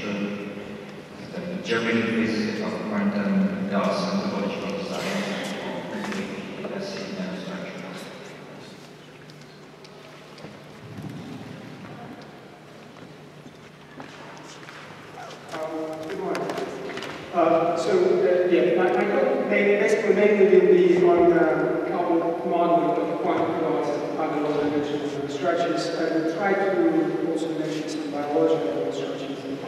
sure that the German physics of quantum does and topological science as nanostructures. Good morning. My talk basically mainly will be on carbon modeling of quantum dots and other low-dimensional structures. I will try to also mention some biological structures and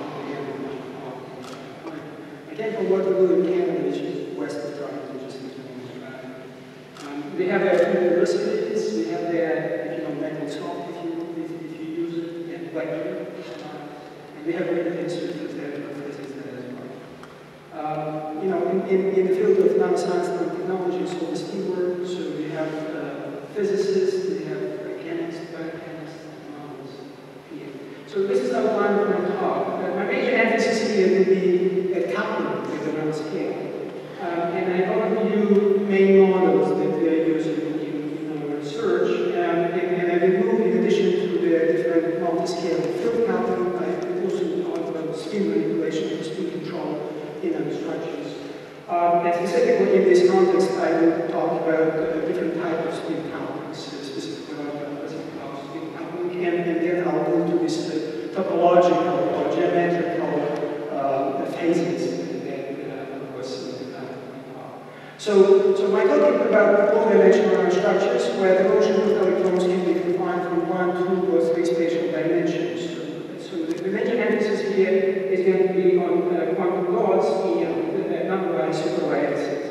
I came from Waterloo in Canada, which is west of Toronto, just in Toronto. We have universities. We have if you know Microsoft, if you use it, we have Blackberry. And we have many institutes there for physics there as well. In the field of nanoscience and nanotechnology, so the STEAM work, so we have physicists, we have chemists, biochemists, and models here. So this is outlined from the top. My major emphasis here will be at coupling with the nanoscale. And I brought you main models that we are using in our research. And I will move, in addition to the different multi-scale field coupling, I will also talk about spin manipulation and spin control in nanostructures. And specifically in this context, I will talk about different types of spin couplings, specifically about spin coupling, and then I'll go to this topological or geometrical phases that was So my talk is about low-dimensional nanostructures, where the motion of electrons can be confined from 1, 2, or 3 spatial dimensions. So the major emphasis here is going to be on quantum dots and number superlattices.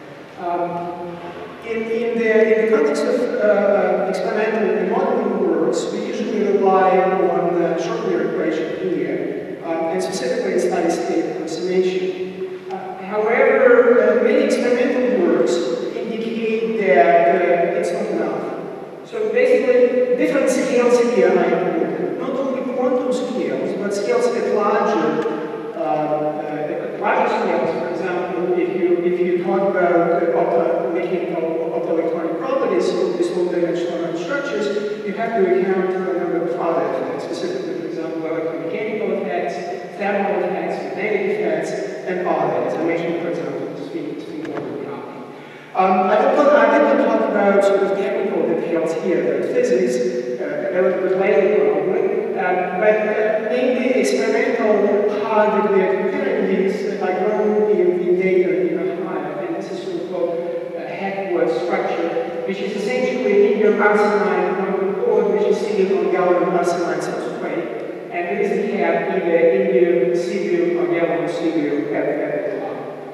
In the context of experimental and modeling works, we usually rely on the Schrödinger equation here, and specifically steady-state approximation. However, many experimental works indicate that it's not enough. So basically, different scales here are important. Not only quantum scales, but scales at larger scales. For example, if you talk about mechanical optoelectronic properties of these low-dimensional structures, you have to account for a number of other effects, specifically, for example, electromechanical effects, thermal effects, magnetic effects, and others. I mentioned, for example, spin orbital coupling. I didn't talk about sort of technical details here, about physics, related probably, but mainly experimental part that we are comparing these are grown in data even higher, and this is sort of called a headward structure, which is essentially indium arsenide quantum core, which is sitting on gallium arsenide substrate, and there is a cap either indium, cerium, or gallium cerium at the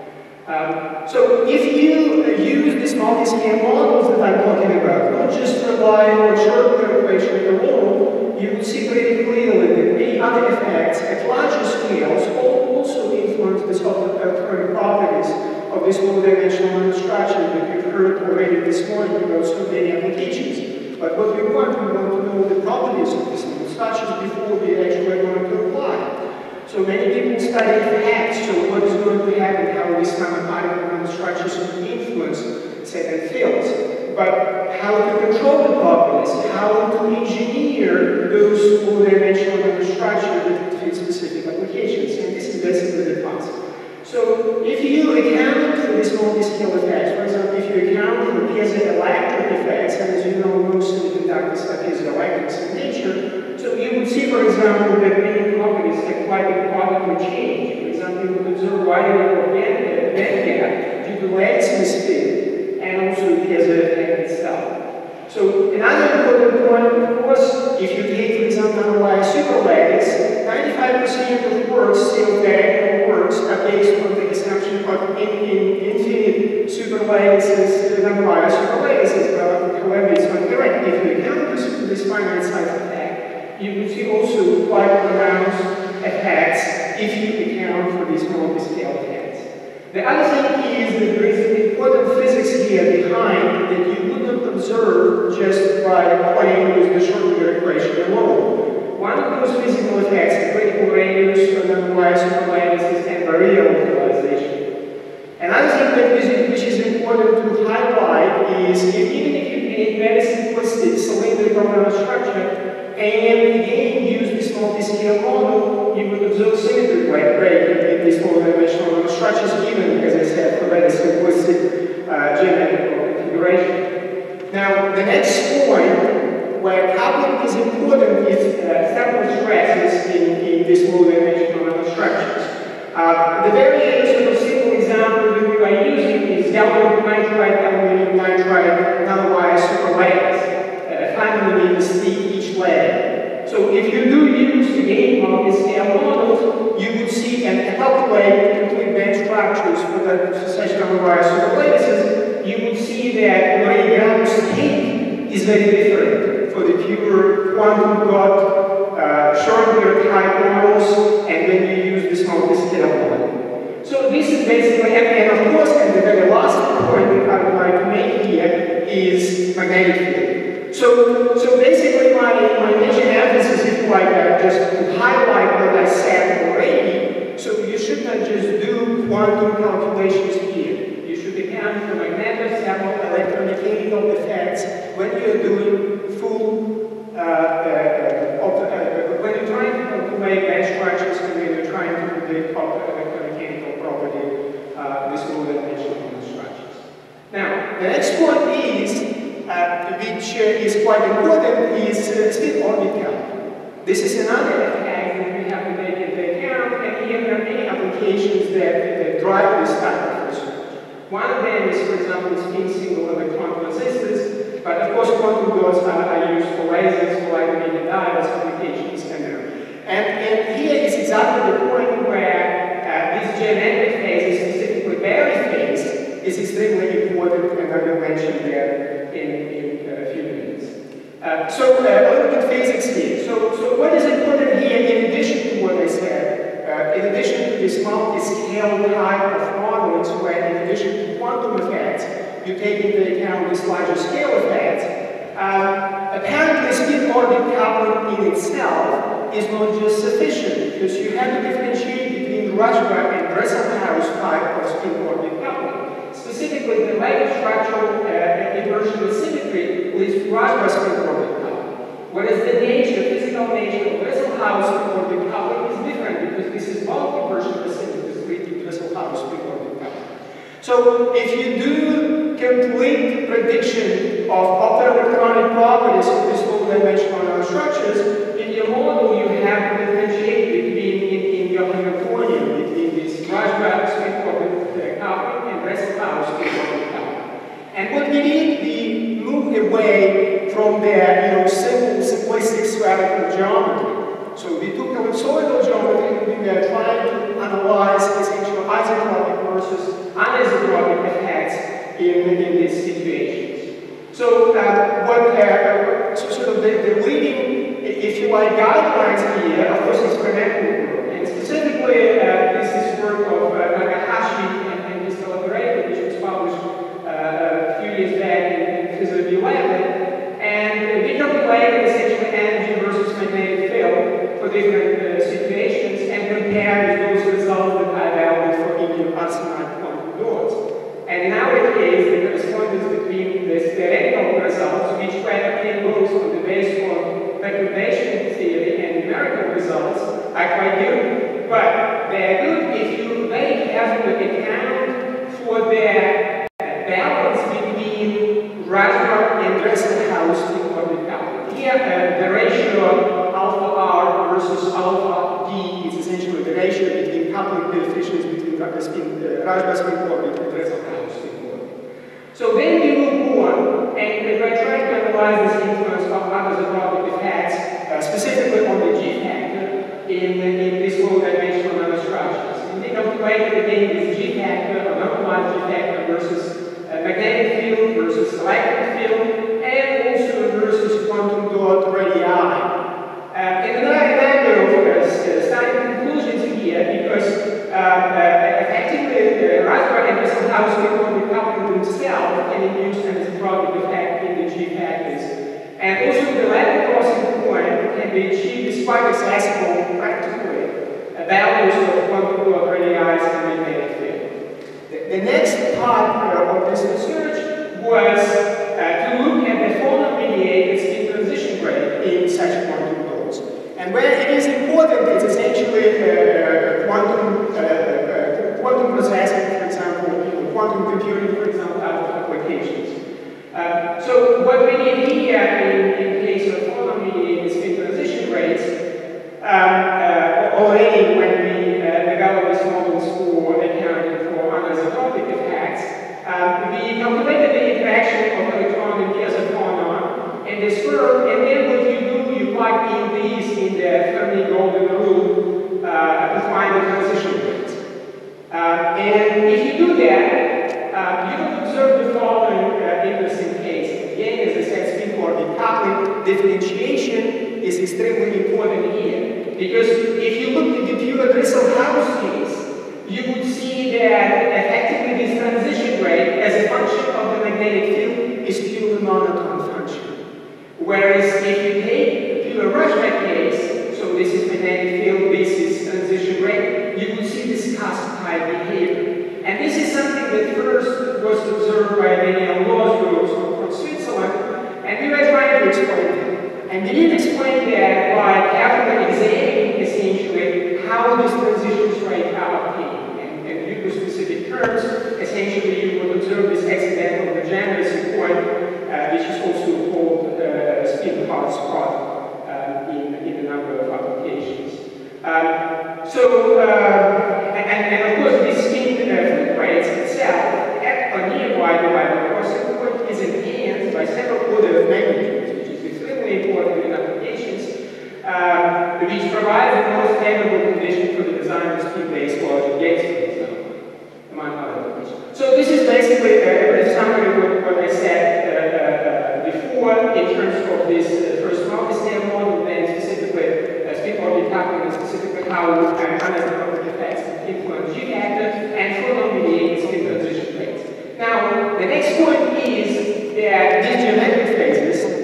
top. So if you use these multi-scale models that I'm talking about, not just rely on Schrödinger equation alone, you will see pretty clearly that many other effects at larger scales also influence the electronic properties of this low-dimensional nanostructure that we've heard already this morning about so many applications. But what we want to know the properties of these nanostructures before we actually are going to apply. So many people study effects, so what is going to happen, how these nanoparticle nanostructures will influence certain fields. But how to control the properties, how to engineer those low-dimensional nanostructures that fit specific applications, and this is basically the concept. So if you account for these multi-scale effects, for example, if you account for piezoelectric effects, and as you know, most semiconductors are piezoelectrics in nature, so you would see, for example, that many properties have quite importantly changed. For example, you would observe widening of band gap due to lattice spin, and also piezo effect itself. So another important point, of course, if you take, for example, analyze superlattice, 95% of works, still diagonal works, are based on the assumption of infinite superlattices, analyze superlattices. However, it's not correct. If you account this finite size effect, you will see also quite pronounced effects if you account for these multi-scale effects. The other thing is that there is an important physics here behind that you wouldn't observe just by playing with the Schrödinger equation alone. One of those physical effects is critical radius, anomalized superlattices, and barrier localization. Another thing which is important to highlight is even if you take very simplistic cylindrical nanostructure and again use this multi-scale model, you will observe symmetry small-dimensional nanostructures, even, as I said, for very simplistic geometrical configuration. Now, the next point where coupling is important is sample stresses in these small-dimensional nanostructures. The very sort of simple example that we are using is gallium nitride, aluminum nitride nanowire superlayers, 5 millimeters thick each layer. So if you do use the game of this scale models, you would see and calculate complete band structures for the such nanowire superlayers, you would see that the radiation state is very different for the pure quantum dot Schrödinger type models, and then you use this multi-scale model. So this is basically, and of course, and the very last point that I would like to make here is magnetic field. So basically my major emphasis is like just to highlight what I said already. So you should not just do quantum calculations here. You should account for magnetic, thermal, electromechanical effects when you're doing full when you're trying to calculate band structures and when you're trying to predict electromechanical property, this small-dimensional nanostructures. Now, the next point is, which is quite important, is spin orbit count. This is another effect that we have to take into account, and here there are many applications that drive this type of research. One of them is, for example, spin single electron transistors. But of course, quantum dots are used for lasers, for light emitting diodes, applications, and here is exactly the point where this geometric phase, specifically Barry phase, is extremely important, and I will mention that in a few minutes. So a little bit physics here. So what is important here, in addition to what I said, in addition to this multi-scale type of models, where in addition to quantum effects, you take into account this larger scale effect, apparently spin orbit coupling in itself is not just sufficient, because you have to differentiate between Rajba and Dresselhaus type of spin orbit coupling. Specifically, the later structural inversion symmetry is Rajba spin orbit coupling. Whereas the physical nature of Dresselhaus spin orbit coupling is different, because this is multi-inversion symmetry to Dresselhaus spin orbit coupling. So if you do complete prediction of optoelectronic properties of these low-dimensional nanostructures, in your model you have to differentiate between in your Hamiltonian between this Rajba spin orbit coupling and Dresselhaus spin orbit coupling. And what we did, we moved away from the simple, simplistic spherical geometry. So we took ellipsoidal geometry and we were trying to analyze essential isotropic versus anisotropic effects in these situations. So so sort of the leading, if you like, guidelines here, of course, experimental work. And specifically, this is work of Nagahashi and his collaborator, which was published a few years back in Physics 11. And we calculated essentially energy versus magnetic field for different situations and compared those results that I valued for indium arsenide quantum dots. And in our case, the correspondence between the theoretical results, which were obtained both on the basis of perturbation theory and numerical results, are quite good. But they are good if you very carefully account for the balance between Rajba and Dresselhaus spin orbit coupling. Here, the ratio alpha R versus alpha D is essentially the ratio between coupling coefficients between Rajba spin orbit and Dresselhaus spin orbit. So then we will go on, and we try to analyze this influence of anisotropic effects, specifically on the G factor in these low-dimensional nanostructures. And we calculated again this G factor, or normalized G factor versus magnetic field versus electric field, and also versus quantum dot radii. And then I have starting conclusions here, because effectively Rajba and Dresselhaus spin orbit coupling themselves can induce an anisotropic effect in the G factors. And also the level crossing point can be achieved despite accessible practically values of quantum dot radii and magnetic field. The next part of this research was to look at the phonon-mediated spin transition rate in such quantum dots. And where it is important, it's essentially quantum Because if you look at the pure crystal house case, you would see that effectively this transition rate as a function of the magnetic field is purely monotone function. Whereas if you take the pure Rashba case, so this is magnetic field, this is transition rate, you would see this cusp-type behavior. And this is something that first was observed by Daniel Loos from Switzerland, and we were trying to explain it. And we did explain that by carefully examining essentially how these transitions rate are obtained. And due to specific terms, essentially you will observe this accidental degeneracy point, which is also called spin-hard spot in a number of applications. And of course, this spin fluid rates itself at or nearby the Lviv crossing point is enhanced by several orders of magnitudes, which is extremely important in applications, which provide the most favorable condition for the design of spin-based logic gates, for example, among other things. So this is basically a summary of what I said before in terms of this first multi-step model, then specifically spin-orbit coupling, and specifically how anisotropic effects influence G factor, and for non-mediated spin transition rates. Now, the next point is that these geometric phases,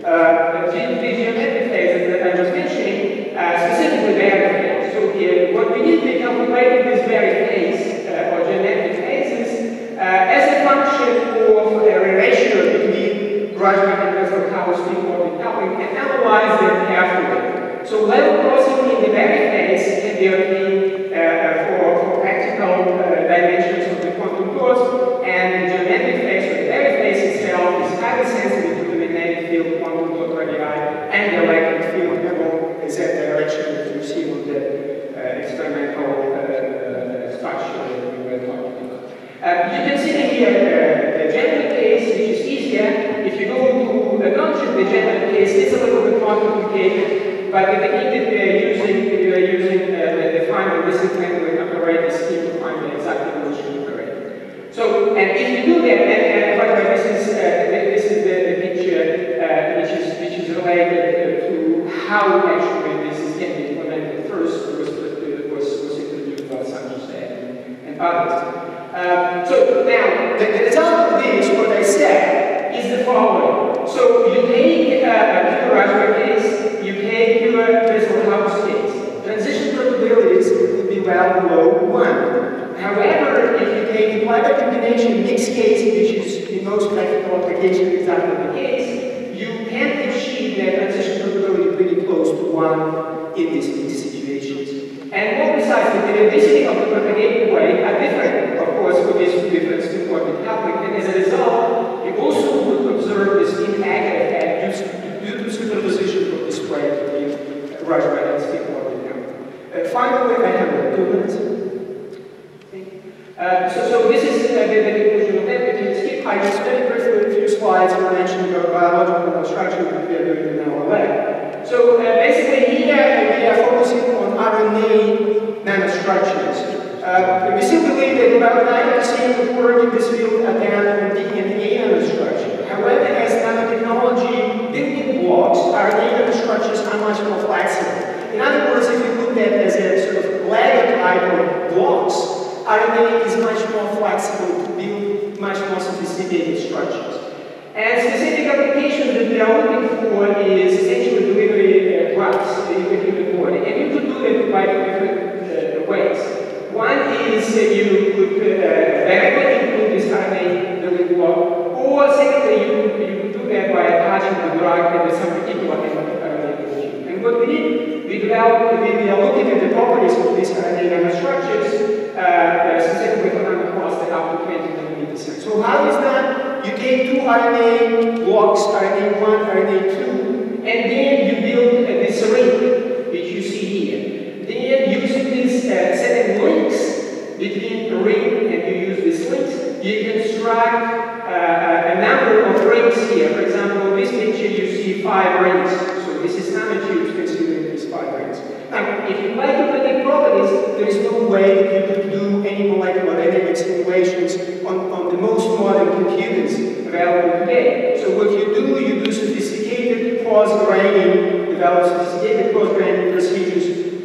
that I was mentioning, specifically varied phase. So here, what we did, we calculated this varied phase, or geometric phases, as a function of a ratio between Rashba and crystal house spin-orbit coupling, and analyzed them carefully. So level crossing in the varied phase can be obtained for practical dimensions of the quantum dots, and the geometric phase, or the varied phase itself, is highly sensitive to the magnetic field, quantum dot radii, and the electric field along the z direction that you see on the experimental structure that we were talking about. You can see here the general case, which is easier. If you go to a non-degenerate case, it's a little bit more complicated, but the technique that we are using the final discipline operator scheme to find the exact evolution operator. So, and if you do that, and by the way, this is the picture which is related to how actually this can be implemented first, was introduced by Sanjay and others. So now, the result of this, what I said, is the following. So you take a pure Rashba case, you take pure crystal house case. Transition probabilities will be well below 1. However, if you take a Lviv combination mixed case, which is in most practical applications exactly the case, you can achieve that transition probability pretty close to 1 in these mixed situations. And more precisely, the periodicity of the propagating wave are different, of course, for these two different spin-orbit coupling, and as a result, you also would observe this impact effect due to superposition of this wave between Rashba and spin-orbit coupling. Finally, I have 2 minutes. So this is the conclusion of that. We can skip. I just very briefly a few slides to mention the biological nanostructure that we are doing in our lab. So basically here we are focusing on RNA nanostructures. We still believe that about 90% of work in this field are done on DNA nanostructure. However, as nanotechnology building blocks, RNA nanostructures are much more flexible. In other words, if you look at it as a sort of Lego type of blocks, RNA is much more flexible to build much more sophisticated structures. And specific applications that we are looking for is essentially delivery drugs in the human body. And you could do that by different ways. One is you could directly include this RNA building block, or secondly, you could do that by attaching the drug at some particular end of the RNA molecule. And what we did, we are looking at the properties of these RNA nanostructures, specifically for nanocluster up to 20 nanometers. So how is that? You take 2 RNA blocks, RNA1, RNA2, and then you build this ring, which you see here. Then using these setting links between a ring, and you use these links, you construct a number of rings here. For example, in this picture you see 5 rings. So this is nanotubes considering these 5 rings. Now, if you like to predict properties, there is no way that you could do any molecular dynamic simulations on the most modern computers available today. So what you do sophisticated cross-graining, develop sophisticated cross-graining procedures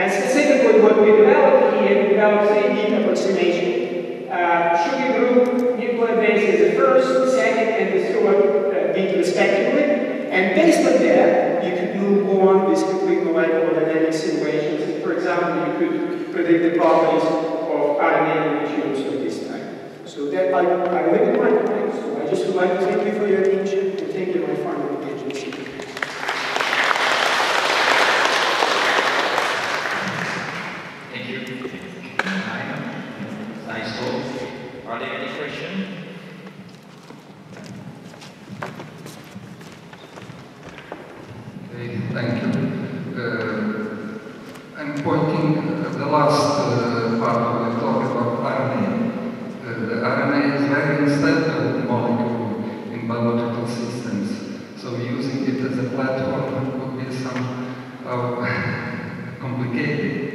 And specifically what we developed here, we developed 3D approximation. Sugar group, nucleic base is the first, second, and the third bit respectively. And based on that, you could move on with complete molecular dynamic simulations. For example, you could predict the properties of RNA nanotubes of this type. So that I limit my time. So I just would like to thank you for your attention and thank you for my final agency. Thank you. Nice talk. Are there any questions? Okay, thank you. I'm pointing the last part of the talk about RNA. The RNA is very unstable molecule in biological systems, so using it as a platform would be somehow complicated.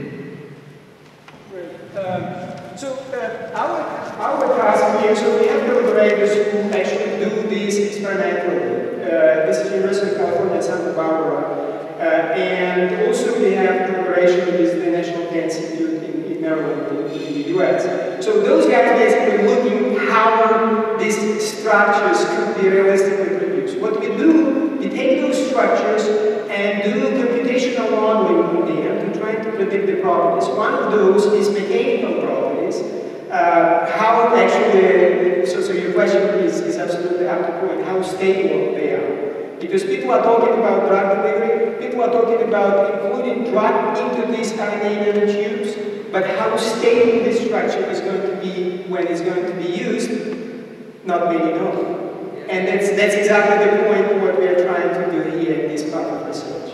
Our task here, so we have collaborators who actually do this experimentally. This is University of California, Santa Barbara. And also we have collaboration with the National Cancer Institute in Maryland, in the US. So those guys basically looking how these structures could be realistically produced. What we do, we take those structures and do computational modeling on them to try to predict the properties. One of those is mechanical properties. How actually, so your question is absolutely up to point, how stable they are. Because people are talking about drug delivery, people are talking about including drug into these RNA nanotubes, but how stable this structure is going to be when it's going to be used, not many know. And that's exactly the point of what we are trying to do here in this part of research.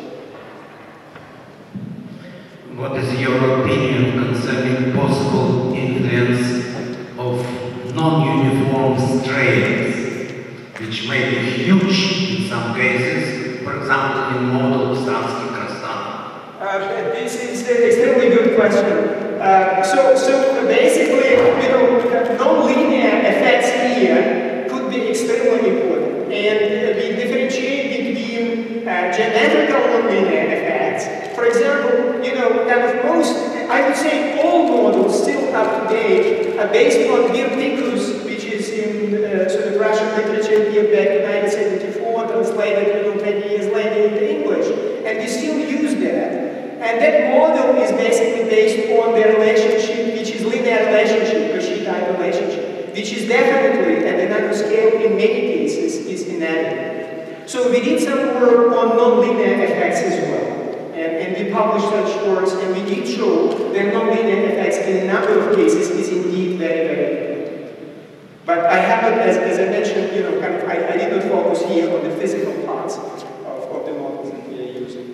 What is your opinion concerning possible influence of non-uniform strains, which may be huge in some cases, for example, in model of Stansky Krasnov? This is an extremely good question. So basically, non-linear effects here could be extremely important. And we differentiate between geometrical non-linear effects. For example, kind of most, I would say all models still up to date are based on Virticus, which is in sort of Russian literature here back in 1974, translated 20 years later into English. And we still use that. And that model is basically based on the relationship, which is linear relationship, Cauchy-type relationship, which is definitely, at the nanoscale in many cases, is inadequate. So we did some work on non-linear effects as well. And we published such works, and we did show that non-linear effects in a number of cases is indeed very, very important. But I haven't, as I mentioned, I did not focus here on the physical parts of the models that we are using.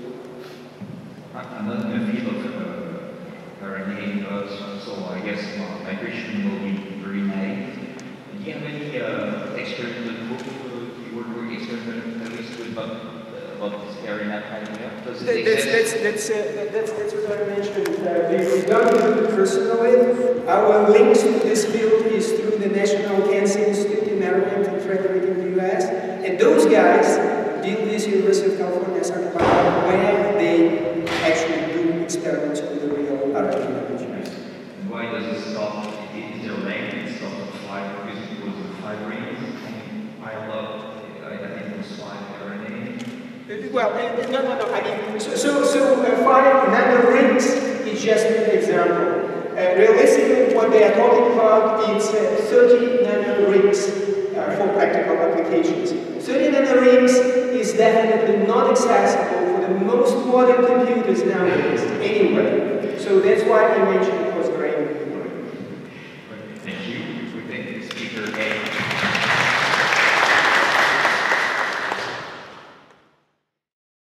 I'm not in the field of RNA, so I guess my question will be very naive. Do you have any experimental proof you were doing experimentally with about this RNA idea? Does it exist? That's what I mentioned. We've done it personally. Our links to this field is through the National Cancer Institute in Maryland and Frederick in the US. And those guys did this University of California, Santa Barbara, where they actually do experiments with the real RNA nanotubes. And why does it stop? Is there a length? It stopped at 5 because it was 5 rings and piled up. I think it was 5 RNA. Well, no. I mean, so 5 nanorings is just an example. Realistically, what they are talking about is 30 nanorings for practical applications. 30 nanorings is definitely not accessible for the most modern computers nowadays, anyway. So that's why I mentioned postgraduate.